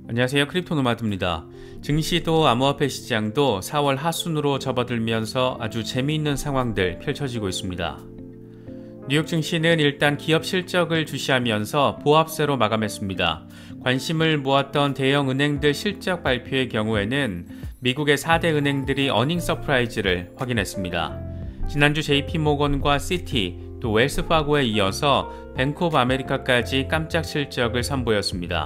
안녕하세요. 크립토노마드입니다. 증시도 암호화폐 시장도 4월 하순으로 접어들면서 아주 재미있는 상황들 펼쳐지고 있습니다. 뉴욕 증시는 일단 기업 실적을 주시하면서 보합세로 마감했습니다. 관심을 모았던 대형 은행들 실적 발표의 경우에는 미국의 4대 은행들이 어닝 서프라이즈를 확인했습니다. 지난주 JP모건과 시티, 또 웰스파고에 이어서 뱅크 오브 아메리카까지 깜짝 실적을 선보였습니다.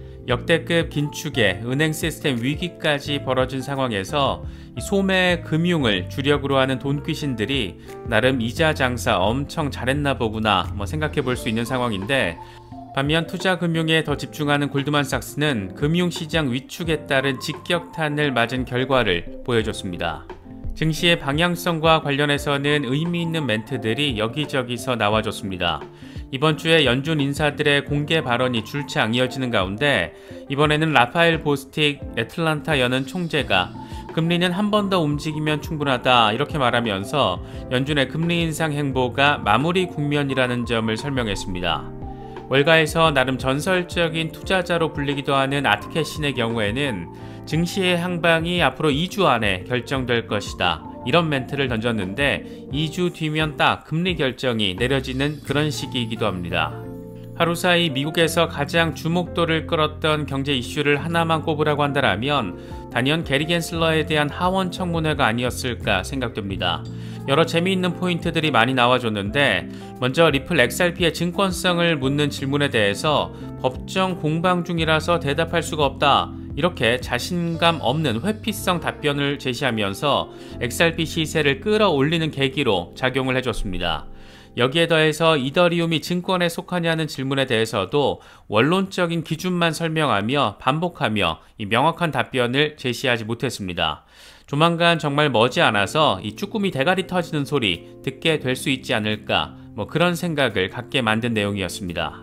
역대급 긴축에 은행 시스템 위기까지 벌어진 상황에서 소매 금융을 주력으로 하는 돈귀신들이 나름 이자 장사 엄청 잘했나 보구나 생각해 볼 수 있는 상황인데, 반면 투자금융에 더 집중하는 골드만삭스는 금융시장 위축에 따른 직격탄을 맞은 결과를 보여줬습니다. 증시의 방향성과 관련해서는 의미 있는 멘트들이 여기저기서 나와줬습니다. 이번 주에 연준 인사들의 공개 발언이 줄창 이어지는 가운데 이번에는 라파엘 보스틱 애틀란타 연은 총재가 금리는 한 번 더 움직이면 충분하다 이렇게 말하면서 연준의 금리 인상 행보가 마무리 국면이라는 점을 설명했습니다. 월가에서 나름 전설적인 투자자로 불리기도 하는 아트캐신의 경우에는 증시의 향방이 앞으로 2주 안에 결정될 것이다, 이런 멘트를 던졌는데 2주 뒤면 딱 금리 결정이 내려지는 그런 시기이기도 합니다. 하루 사이 미국에서 가장 주목도를 끌었던 경제 이슈를 하나만 꼽으라고 한다면 단연 게리 겐슬러에 대한 하원 청문회가 아니었을까 생각됩니다. 여러 재미있는 포인트들이 많이 나와줬는데, 먼저 리플 XRP의 증권성을 묻는 질문에 대해서 법정 공방 중이라서 대답할 수가 없다, 이렇게 자신감 없는 회피성 답변을 제시하면서 XRP 시세를 끌어올리는 계기로 작용을 해줬습니다. 여기에 더해서 이더리움이 증권에 속하냐는 질문에 대해서도 원론적인 기준만 설명하며 반복하며 명확한 답변을 제시하지 못했습니다. 조만간 정말 머지않아서 이 쭈꾸미 대가리 터지는 소리 듣게 될 수 있지 않을까, 그런 생각을 갖게 만든 내용이었습니다.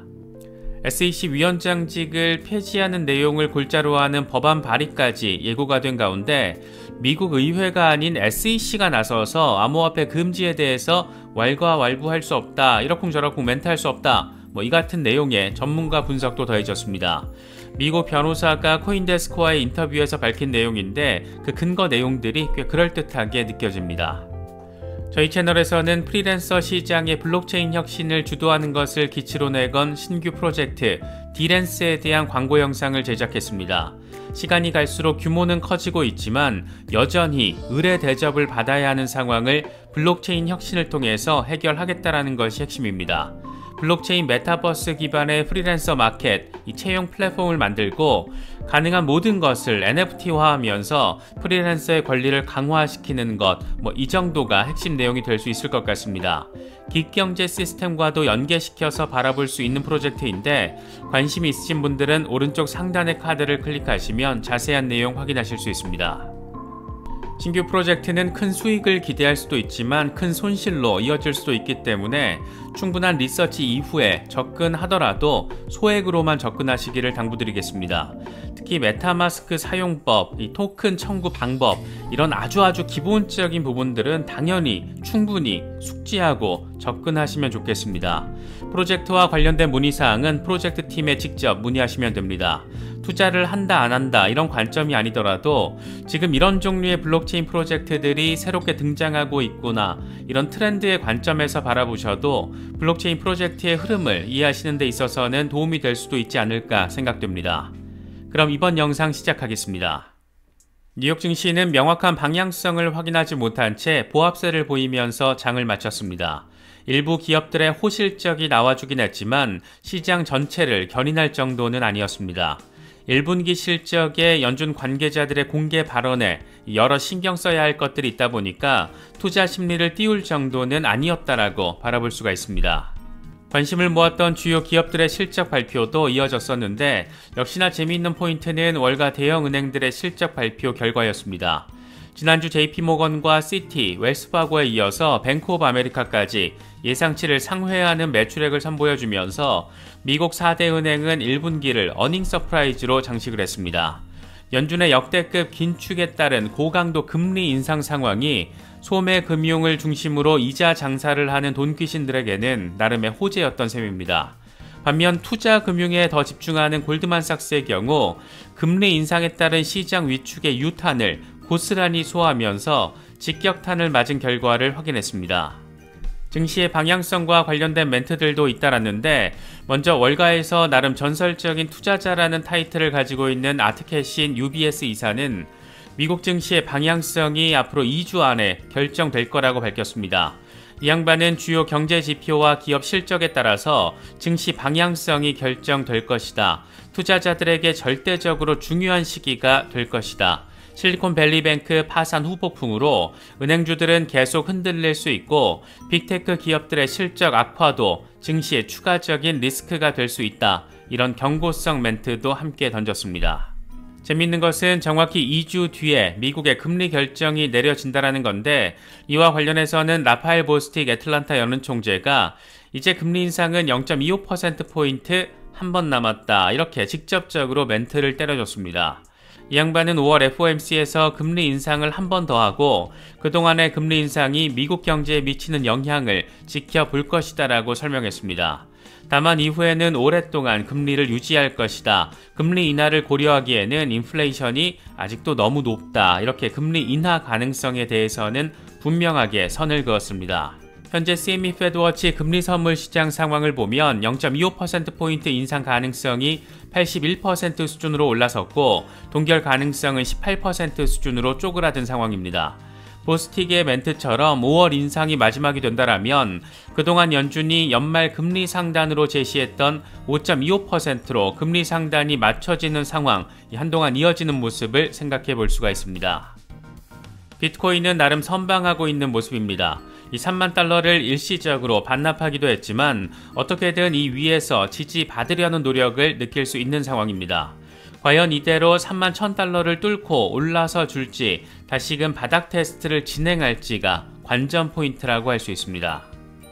SEC 위원장직을 폐지하는 내용을 골자로 하는 법안 발의까지 예고가 된 가운데 미국 의회가 아닌 SEC가 나서서 암호화폐 금지에 대해서 왈가왈부할 수 없다, 이러쿵저러쿵 멘트할 수 없다, 이 같은 내용의 전문가 분석도 더해졌습니다. 미국 변호사가 코인데스크와의 인터뷰에서 밝힌 내용인데 그 근거 내용들이 꽤 그럴듯하게 느껴집니다. 저희 채널에서는 프리랜서 시장의 블록체인 혁신을 주도하는 것을 기치로 내건 신규 프로젝트 디랜스에 대한 광고 영상을 제작했습니다. 시간이 갈수록 규모는 커지고 있지만 여전히 의뢰 대접을 받아야 하는 상황을 블록체인 혁신을 통해서 해결하겠다라는 것이 핵심입니다. 블록체인 메타버스 기반의 프리랜서 마켓, 이 채용 플랫폼을 만들고 가능한 모든 것을 NFT화하면서 프리랜서의 권리를 강화시키는 것, 이 정도가 핵심 내용이 될 수 있을 것 같습니다. 긱경제 시스템과도 연계시켜서 바라볼 수 있는 프로젝트인데 관심이 있으신 분들은 오른쪽 상단의 카드를 클릭하시면 자세한 내용 확인하실 수 있습니다. 신규 프로젝트는 큰 수익을 기대할 수도 있지만 큰 손실로 이어질 수도 있기 때문에 충분한 리서치 이후에 접근하더라도 소액으로만 접근하시기를 당부드리겠습니다. 특히 메타마스크 사용법, 이 토큰 청구 방법, 이런 아주 기본적인 부분들은 당연히 충분히 숙지하고 접근하시면 좋겠습니다. 프로젝트와 관련된 문의사항은 프로젝트 팀에 직접 문의하시면 됩니다. 투자를 한다 안 한다 이런 관점이 아니더라도 지금 이런 종류의 블록체인 프로젝트들이 새롭게 등장하고 있구나, 이런 트렌드의 관점에서 바라보셔도 블록체인 프로젝트의 흐름을 이해하시는 데 있어서는 도움이 될 수도 있지 않을까 생각됩니다. 그럼 이번 영상 시작하겠습니다. 뉴욕 증시는 명확한 방향성을 확인하지 못한 채 보합세를 보이면서 장을 마쳤습니다. 일부 기업들의 호실적이 나와주긴 했지만 시장 전체를 견인할 정도는 아니었습니다. 1분기 실적에 연준 관계자들의 공개 발언에 여러 신경 써야 할 것들이 있다 보니까 투자 심리를 띄울 정도는 아니었다라고 바라볼 수가 있습니다. 관심을 모았던 주요 기업들의 실적 발표도 이어졌었는데 역시나 재미있는 포인트는 월가 대형 은행들의 실적 발표 결과였습니다. 지난주 JP모건과 시티, 웰스파고에 이어서 뱅크 오브 아메리카까지 예상치를 상회하는 매출액을 선보여주면서 미국 4대 은행은 1분기를 어닝 서프라이즈로 장식을 했습니다. 연준의 역대급 긴축에 따른 고강도 금리 인상 상황이 소매 금융을 중심으로 이자 장사를 하는 돈귀신들에게는 나름의 호재였던 셈입니다. 반면 투자 금융에 더 집중하는 골드만삭스의 경우 금리 인상에 따른 시장 위축의 유탄을 고스란히 소화하면서 직격탄을 맞은 결과를 확인했습니다. 증시의 방향성과 관련된 멘트들도 잇따랐는데 먼저 월가에서 나름 전설적인 투자자라는 타이틀을 가지고 있는 아트캐신 UBS 이사는 미국 증시의 방향성이 앞으로 2주 안에 결정될 거라고 밝혔습니다. 이 양반은 주요 경제 지표와 기업 실적에 따라서 증시 방향성이 결정될 것이다. 투자자들에게 절대적으로 중요한 시기가 될 것이다. 실리콘밸리뱅크 파산 후폭풍으로 은행주들은 계속 흔들릴 수 있고 빅테크 기업들의 실적 악화도 증시의 추가적인 리스크가 될 수 있다. 이런 경고성 멘트도 함께 던졌습니다. 재밌는 것은 정확히 2주 뒤에 미국의 금리 결정이 내려진다는 건데 이와 관련해서는 라파엘 보스틱 애틀란타 연은총재가 이제 금리 인상은 0.25%포인트 한 번 남았다. 이렇게 직접적으로 멘트를 때려줬습니다. 이 양반은 5월 FOMC에서 금리 인상을 한 번 더 하고 그동안의 금리 인상이 미국 경제에 미치는 영향을 지켜볼 것이다 라고 설명했습니다. 다만 이후에는 오랫동안 금리를 유지할 것이다. 금리 인하를 고려하기에는 인플레이션이 아직도 너무 높다. 이렇게 금리 인하 가능성에 대해서는 분명하게 선을 그었습니다. 현재 CME 페드워치 금리 선물 시장 상황을 보면 0.25%포인트 인상 가능성이 81% 수준으로 올라섰고 동결 가능성은 18% 수준으로 쪼그라든 상황입니다. 보스틱의 멘트처럼 5월 인상이 마지막이 된다라면 그동안 연준이 연말 금리 상단으로 제시했던 5.25%로 금리 상단이 맞춰지는 상황, 한동안 이어지는 모습을 생각해 볼 수가 있습니다. 비트코인은 나름 선방하고 있는 모습입니다. 이 3만 달러를 일시적으로 반납하기도 했지만 어떻게든 이 위에서 지지받으려는 노력을 느낄 수 있는 상황입니다. 과연 이대로 3만 1,000달러를 뚫고 올라서 줄지 다시금 바닥 테스트를 진행할지가 관전 포인트라고 할 수 있습니다.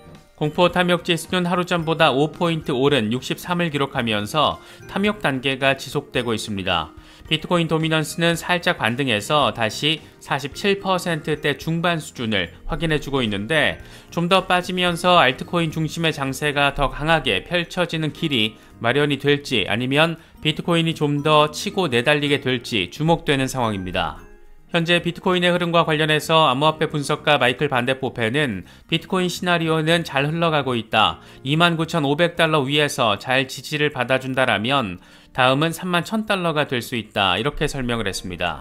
공포 탐욕 지수는 하루 전보다 5포인트 오른 63을 기록하면서 탐욕 단계가 지속되고 있습니다. 비트코인 도미넌스는 살짝 반등해서 다시 47%대 중반 수준을 확인해주고 있는데 좀 더 빠지면서 알트코인 중심의 장세가 더 강하게 펼쳐지는 길이 마련이 될지 아니면 비트코인이 좀 더 치고 내달리게 될지 주목되는 상황입니다. 현재 비트코인의 흐름과 관련해서 암호화폐 분석가 마이클 반데포페는 비트코인 시나리오는 잘 흘러가고 있다. 29,500달러 위에서 잘 지지를 받아준다라면 다음은 31,000달러가 될 수 있다. 이렇게 설명을 했습니다.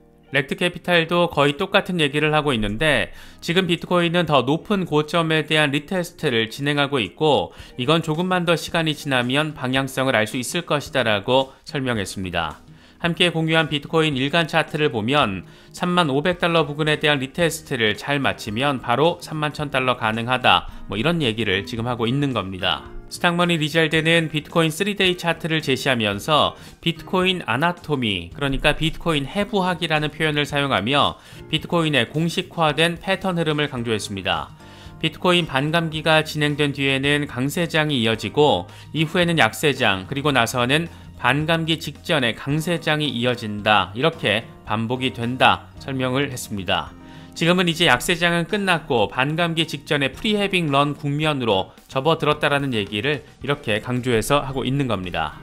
렉트캐피탈도 거의 똑같은 얘기를 하고 있는데 지금 비트코인은 더 높은 고점에 대한 리테스트를 진행하고 있고 이건 조금만 더 시간이 지나면 방향성을 알 수 있을 것이다 라고 설명했습니다. 함께 공유한 비트코인 일간 차트를 보면 3500달러 부근에 대한 리테스트를 잘 마치면 바로 31,000달러 가능하다. 이런 얘기를 지금 하고 있는 겁니다. 스탁머니 리잘드는 비트코인 3데이 차트를 제시하면서 비트코인 아나토미, 그러니까 비트코인 해부학이라는 표현을 사용하며 비트코인의 공식화된 패턴 흐름을 강조했습니다. 비트코인 반감기가 진행된 뒤에는 강세장이 이어지고 이후에는 약세장, 그리고 나서는 반감기 직전에 강세장이 이어진다. 이렇게 반복이 된다. 설명을 했습니다. 지금은 이제 약세장은 끝났고 반감기 직전에 프리헤빙 런 국면으로 접어들었다라는 얘기를 이렇게 강조해서 하고 있는 겁니다.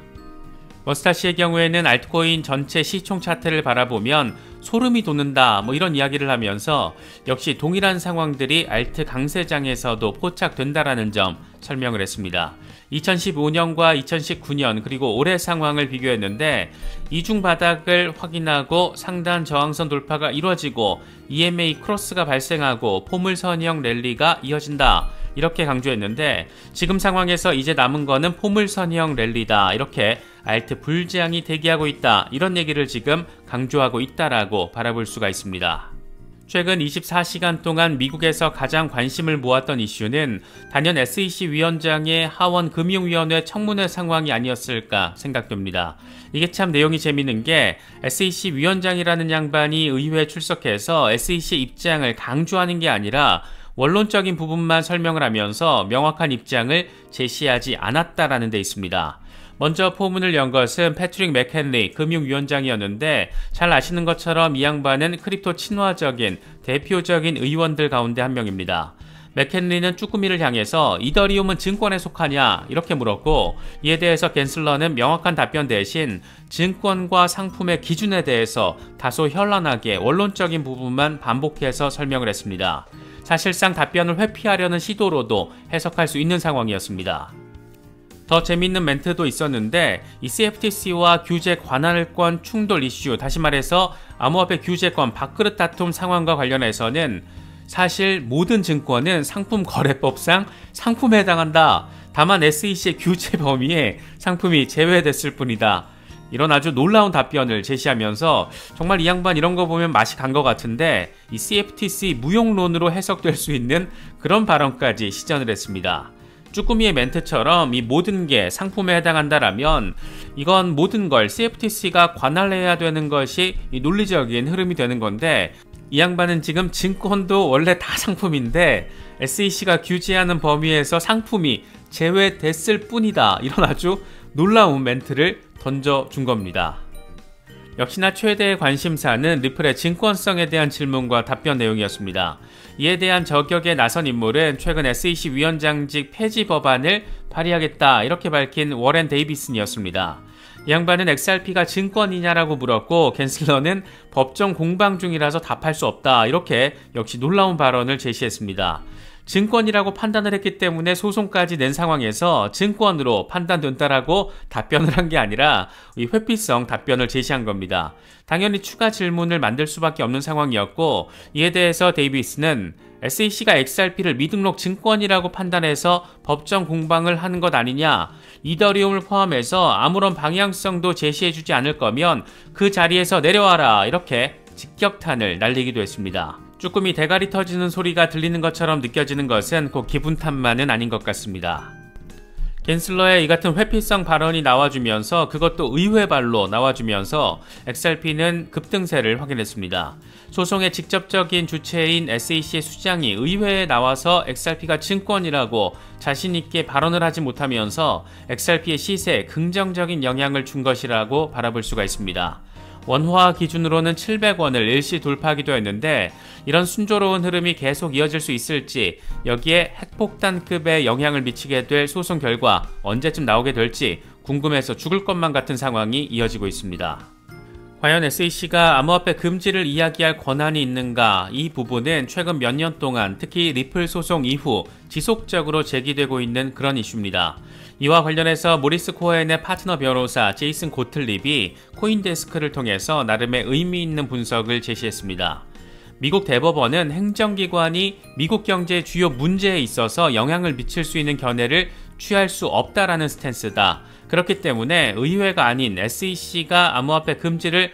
머스타시의 경우에는 알트코인 전체 시총 차트를 바라보면 소름이 돋는다 이런 이야기를 하면서 역시 동일한 상황들이 알트 강세장에서도 포착된다라는 점 설명을 했습니다. 2015년과 2019년 그리고 올해 상황을 비교했는데 이중 바닥을 확인하고 상단 저항선 돌파가 이루어지고 EMA 크로스가 발생하고 포물선형 랠리가 이어진다. 이렇게 강조했는데 지금 상황에서 이제 남은 거는 포물선형 랠리다. 이렇게 알트 불장이 대기하고 있다. 이런 얘기를 지금 강조하고 있다라고 바라볼 수가 있습니다. 최근 24시간 동안 미국에서 가장 관심을 모았던 이슈는 단연 SEC 위원장의 하원 금융위원회 청문회 상황이 아니었을까 생각됩니다. 이게 참 내용이 재밌는 게 SEC 위원장이라는 양반이 의회에 출석해서 SEC 입장을 강조하는 게 아니라 원론적인 부분만 설명을 하면서 명확한 입장을 제시하지 않았다라는 데 있습니다. 먼저 포문을 연 것은 패트릭 맥헨리 금융위원장이었는데 잘 아시는 것처럼 이 양반은 크립토 친화적인 대표적인 의원들 가운데 한 명입니다. 맥켄리는 쭈꾸미를 향해서 이더리움은 증권에 속하냐 이렇게 물었고, 이에 대해서 갠슬러는 명확한 답변 대신 증권과 상품의 기준에 대해서 다소 현란하게 원론적인 부분만 반복해서 설명을 했습니다. 사실상 답변을 회피하려는 시도로도 해석할 수 있는 상황이었습니다. 더 재밌는 멘트도 있었는데, 이 CFTC와 규제 관할권 충돌 이슈, 다시 말해서 암호화폐 규제권 밥그릇 다툼 상황과 관련해서는 사실 모든 증권은 상품거래법상 상품에 해당한다. 다만 SEC의 규제 범위에 상품이 제외됐을 뿐이다. 이런 아주 놀라운 답변을 제시하면서 정말 이 양반 이런 거 보면 맛이 간 것 같은데, 이 CFTC 무용론으로 해석될 수 있는 그런 발언까지 시전을 했습니다. 쭈꾸미의 멘트처럼 이 모든 게 상품에 해당한다라면 이건 모든 걸 CFTC가 관할해야 되는 것이 이 논리적인 흐름이 되는 건데, 이 양반은 지금 증권도 원래 다 상품인데 SEC가 규제하는 범위에서 상품이 제외됐을 뿐이다. 이런 아주 놀라운 멘트를 던져준 겁니다. 역시나 최대의 관심사는 리플의 증권성에 대한 질문과 답변 내용이었습니다. 이에 대한 저격에 나선 인물은 최근 SEC 위원장직 폐지 법안을 발의하겠다 이렇게 밝힌 워렌 데이비슨이었습니다. 이 양반은 XRP가 증권이냐라고 물었고, 갠슬러는 법정 공방 중이라서 답할 수 없다 이렇게 역시 놀라운 발언을 제시했습니다. 증권이라고 판단을 했기 때문에 소송까지 낸 상황에서 증권으로 판단된다라고 답변을 한 게 아니라 이 회피성 답변을 제시한 겁니다. 당연히 추가 질문을 만들 수밖에 없는 상황이었고, 이에 대해서 데이비스는 SEC가 XRP를 미등록 증권이라고 판단해서 법정 공방을 하는 것 아니냐, 이더리움을 포함해서 아무런 방향성도 제시해주지 않을 거면 그 자리에서 내려와라 이렇게 직격탄을 날리기도 했습니다. 쭈꾸미 대가리 터지는 소리가 들리는 것처럼 느껴지는 것은 꼭 기분 탓만은 아닌 것 같습니다. 갠슬러의 이 같은 회피성 발언이 나와주면서, 그것도 의회발로 나와주면서 XRP는 급등세를 확인했습니다. 소송의 직접적인 주체인 SEC의 수장이 의회에 나와서 XRP가 증권이라고 자신있게 발언을 하지 못하면서 XRP의 시세에 긍정적인 영향을 준 것이라고 바라볼 수가 있습니다. 원화 기준으로는 700원을 일시 돌파하기도 했는데, 이런 순조로운 흐름이 계속 이어질 수 있을지, 여기에 핵폭탄급의 영향을 미치게 될 소송 결과 언제쯤 나오게 될지 궁금해서 죽을 것만 같은 상황이 이어지고 있습니다. 과연 SEC가 암호화폐 금지를 이야기할 권한이 있는가? 이 부분은 최근 몇 년 동안 특히 리플 소송 이후 지속적으로 제기되고 있는 그런 이슈입니다. 이와 관련해서 모리스 코헨의 파트너 변호사 제이슨 고틀립이 코인데스크를 통해서 나름의 의미 있는 분석을 제시했습니다. 미국 대법원은 행정기관이 미국 경제의 주요 문제에 있어서 영향을 미칠 수 있는 견해를 취할 수 없다라는 스탠스다. 그렇기 때문에 의회가 아닌 SEC가 암호화폐 금지를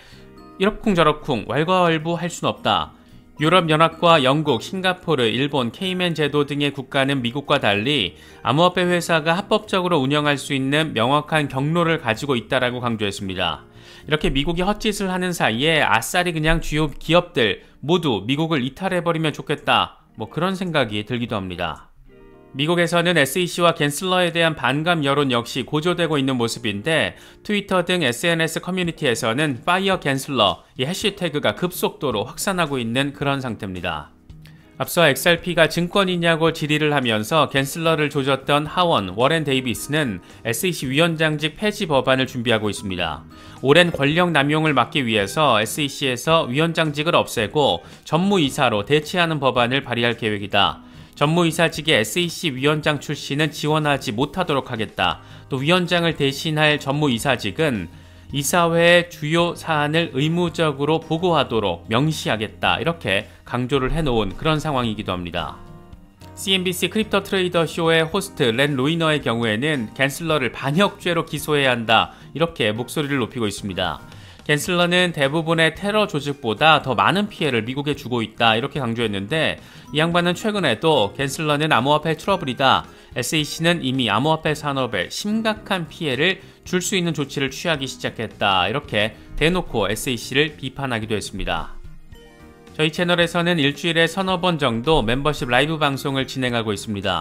이러쿵저러쿵 왈가왈부할 수는 없다. 유럽연합과 영국, 싱가포르, 일본, 케이맨 제도 등의 국가는 미국과 달리 암호화폐 회사가 합법적으로 운영할 수 있는 명확한 경로를 가지고 있다라고 강조했습니다. 이렇게 미국이 헛짓을 하는 사이에 아싸리 그냥 주요 기업들 모두 미국을 이탈해버리면 좋겠다, 뭐 그런 생각이 들기도 합니다. 미국에서는 SEC와 갠슬러에 대한 반감 여론 역시 고조되고 있는 모습인데, 트위터 등 SNS 커뮤니티에서는 파이어 갠슬러 이 해시태그가 급속도로 확산하고 있는 그런 상태입니다. 앞서 XRP가 증권이냐고 질의를 하면서 갠슬러를 조졌던 하원 워렌 데이비스는 SEC 위원장직 폐지 법안을 준비하고 있습니다. 오랜 권력 남용을 막기 위해서 SEC에서 위원장직을 없애고 전무이사로 대체하는 법안을 발의할 계획이다. 전무이사직의 SEC 위원장 출신은 지원하지 못하도록 하겠다. 또 위원장을 대신할 전무이사직은 이사회의 주요 사안을 의무적으로 보고하도록 명시하겠다. 이렇게 강조를 해놓은 그런 상황이기도 합니다. CNBC 크립토 트레이더 쇼의 호스트 렌 로이너의 경우에는 갠슬러를 반역죄로 기소해야 한다. 이렇게 목소리를 높이고 있습니다. 갠슬러는 대부분의 테러 조직보다 더 많은 피해를 미국에 주고 있다 이렇게 강조했는데, 이 양반은 최근에도 갠슬러는 암호화폐 트러블이다, SEC는 이미 암호화폐 산업에 심각한 피해를 줄 수 있는 조치를 취하기 시작했다 이렇게 대놓고 SEC를 비판하기도 했습니다. 저희 채널에서는 일주일에 서너 번 정도 멤버십 라이브 방송을 진행하고 있습니다.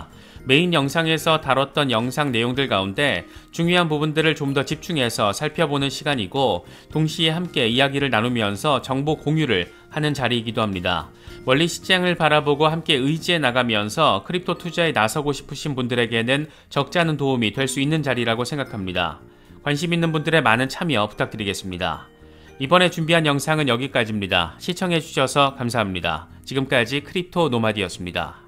메인 영상에서 다뤘던 영상 내용들 가운데 중요한 부분들을 좀 더 집중해서 살펴보는 시간이고, 동시에 함께 이야기를 나누면서 정보 공유를 하는 자리이기도 합니다. 멀리 시장을 바라보고 함께 의지해 나가면서 크립토 투자에 나서고 싶으신 분들에게는 적지 않은 도움이 될 수 있는 자리라고 생각합니다. 관심 있는 분들의 많은 참여 부탁드리겠습니다. 이번에 준비한 영상은 여기까지입니다. 시청해주셔서 감사합니다. 지금까지 크립토 노마디였습니다.